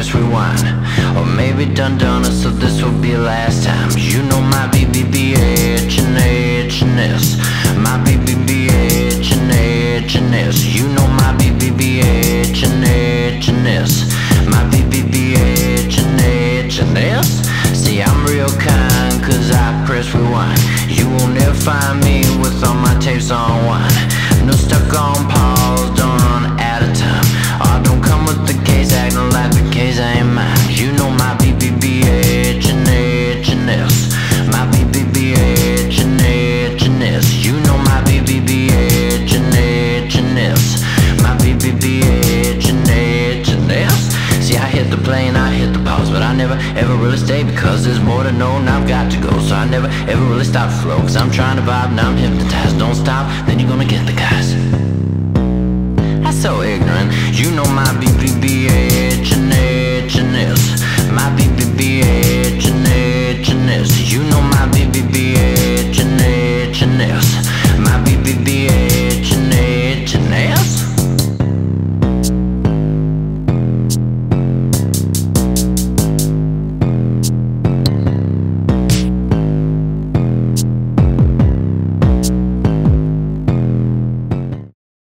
press rewind. Or maybe done it, so this will be last time. You know my BBBH and H&S. My BBBH and H&S. You know my BBBH and H&S. My BBBH and H&S. See, I'm real kind, cause I press rewind. You won't never find me with all my tapes on one. No stuck on pause, don't run out of time. Oh, don't come with the case, acting like the case ain't mine. You know my BBBH and H&S. My BBBH and H&S. You know my BBBH and H&S. My BBBH and H&S. See, I hit the play and I hit the pause, but I never ever really stay, because there's more to know and I've got to go. So I never ever really stop the flow, cause I'm trying to vibe and I'm hypnotized. Don't stop, then you're gonna get the guys. That's so ignorant. You know my BBBH and H&S. My BBBH and H&S. You know my BBBH